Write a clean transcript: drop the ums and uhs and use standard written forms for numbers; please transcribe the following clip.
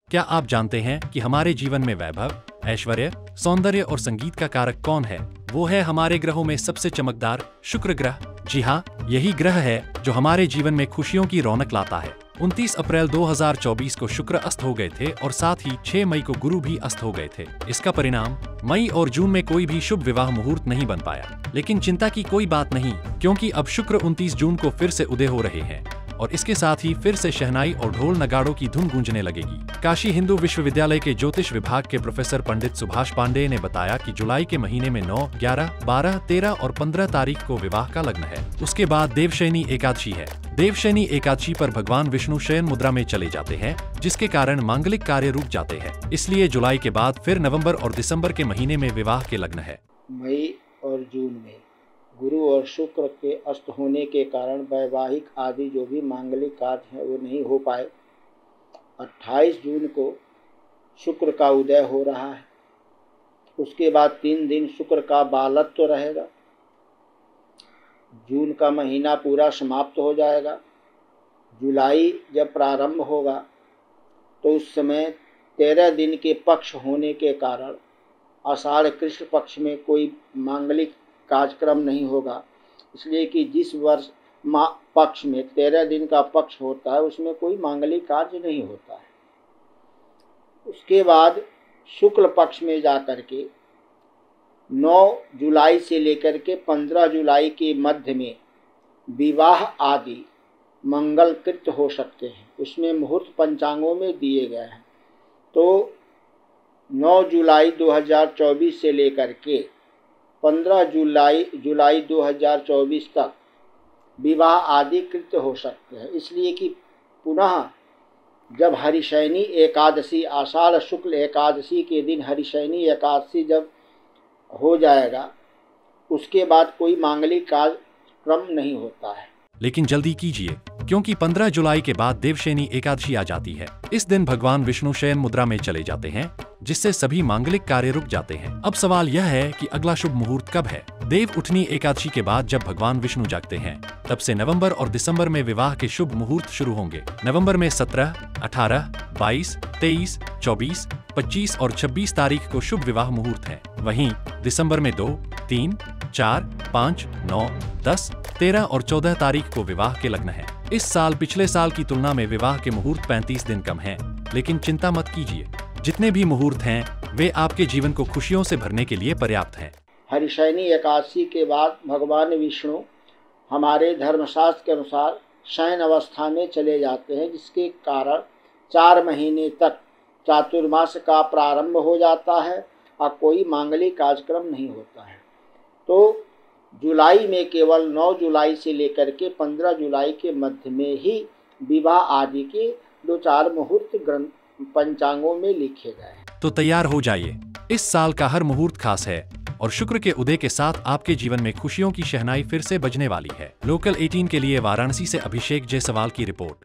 क्या आप जानते हैं कि हमारे जीवन में वैभव, ऐश्वर्य, सौंदर्य और संगीत का कारक कौन है? वो है हमारे ग्रहों में सबसे चमकदार शुक्र ग्रह। जी हाँ, यही ग्रह है जो हमारे जीवन में खुशियों की रौनक लाता है। 29 अप्रैल 2024 को शुक्र अस्त हो गए थे और साथ ही 6 मई को गुरु भी अस्त हो गए थे। इसका परिणाम मई और जून में कोई भी शुभ विवाह मुहूर्त नहीं बन पाया। लेकिन चिंता की कोई बात नहीं, क्योंकि अब शुक्र 29 जून को फिर से उदय हो रहे हैं और इसके साथ ही फिर से शहनाई और ढोल नगाड़ों की धुन गूंजने लगेगी। काशी हिंदू विश्वविद्यालय के ज्योतिष विभाग के प्रोफेसर पंडित सुभाष पांडेय ने बताया कि जुलाई के महीने में 9, 11, 12, 13 और 15 तारीख को विवाह का लग्न है। उसके बाद देवशयनी एकादशी है। देवशयनी एकादशी पर भगवान विष्णु शयन मुद्रा में चले जाते हैं, जिसके कारण मांगलिक कार्य रुक जाते हैं। इसलिए जुलाई के बाद फिर नवंबर और दिसंबर के महीने में विवाह के लग्न है। मई और जून में गुरु और शुक्र के अस्त होने के कारण वैवाहिक आदि जो भी मांगलिक कार्य हैं वो नहीं हो पाए। 28 जून को शुक्र का उदय हो रहा है। उसके बाद 3 दिन शुक्र का बालत्व रहेगा। जून का महीना पूरा समाप्त हो जाएगा। जुलाई जब प्रारंभ होगा तो उस समय 13 दिन के पक्ष होने के कारण आषाढ़ कृष्ण पक्ष में कोई मांगलिक कार्यक्रम नहीं होगा। इसलिए कि जिस वर्ष पक्ष में 13 दिन का पक्ष होता है उसमें कोई मांगलिक कार्य नहीं होता है। उसके बाद शुक्ल पक्ष में जाकर के 9 जुलाई से लेकर के 15 जुलाई के मध्य में विवाह आदि मंगलकृत हो सकते हैं। उसमें मुहूर्त पंचांगों में दिए गए हैं। तो 9 जुलाई 2024 से लेकर के 15 जुलाई 2024 तक विवाह आदि कृत हो सकते हैं। इसलिए कि पुनः जब हरिशयनी एकादशी, आषाढ़ शुक्ल एकादशी के दिन हरिशयनी एकादशी जब हो जाएगा, उसके बाद कोई मांगलिक कार्यक्रम नहीं होता है। लेकिन जल्दी कीजिए, क्योंकि 15 जुलाई के बाद देवशयनी एकादशी आ जाती है। इस दिन भगवान विष्णु शयन मुद्रा में चले जाते हैं, जिससे सभी मांगलिक कार्य रुक जाते हैं। अब सवाल यह है कि अगला शुभ मुहूर्त कब है? देव उठनी एकादशी के बाद जब भगवान विष्णु जागते हैं, तब से नवंबर और दिसंबर में विवाह के शुभ मुहूर्त शुरू होंगे। नवंबर में 17, 18, 22, 23, 24, 25 और 26 तारीख को शुभ विवाह मुहूर्त है। वहीं दिसंबर में 2, 3, 4, 5, 9, 10, 13 और 14 तारीख को विवाह के लग्न है। इस साल पिछले साल की तुलना में विवाह के मुहूर्त 35 दिन कम हैं, लेकिन चिंता मत कीजिए, जितने भी मुहूर्त हैं वे आपके जीवन को खुशियों से भरने के लिए पर्याप्त हैं। हरिशयनी एकादशी के बाद भगवान विष्णु हमारे धर्मशास्त्र के अनुसार शयन अवस्था में चले जाते हैं, जिसके कारण 4 महीने तक चातुर्मास का प्रारंभ हो जाता है और कोई मांगलिक कार्यक्रम नहीं होता है। तो जुलाई में केवल 9 जुलाई से लेकर के 15 जुलाई के मध्य में ही विवाह आदि के 2-4 मुहूर्त ग्रंथ पंचांगों में लिखे गए हैं। तो तैयार हो जाइए, इस साल का हर मुहूर्त खास है और शुक्र के उदय के साथ आपके जीवन में खुशियों की शहनाई फिर से बजने वाली है। लोकल 18 के लिए वाराणसी से अभिषेक जायसवाल की रिपोर्ट।